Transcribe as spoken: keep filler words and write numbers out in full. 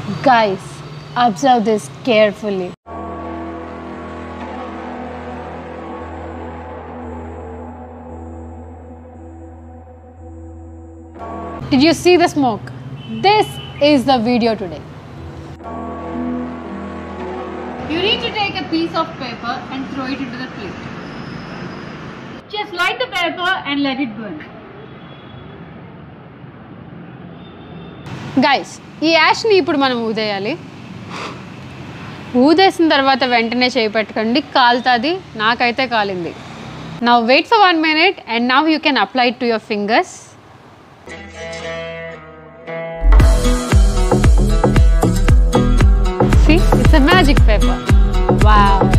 Guys, observe this carefully. Did you see the smoke? This is the video today. You need to take a piece of paper and throw it into the plate. Just light the paper and let it burn. Guys, ఈ యాష్ని ఇప్పుడు మనం ఊదేయాలి. ఊదేసిన తర్వాత వెంటనే చేయి పెట్టకండి, కాలుతుంది. నాకైతే కాలింది. Now wait for one minute and now you can apply it to your fingers. See, it's a magic paper. Wow.